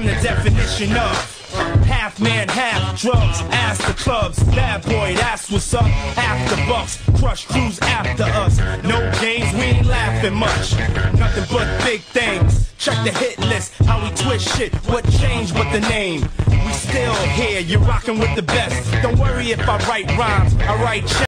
I'm the definition of half man, half drugs, ass the clubs, bad boy, that's what's up. After bucks, crush crews after us. No games, we ain't laughing much. Nothing but big things. Check the hit list, how we twist shit. What changed but the name? We still here, you're rocking with the best. Don't worry if I write rhymes, I write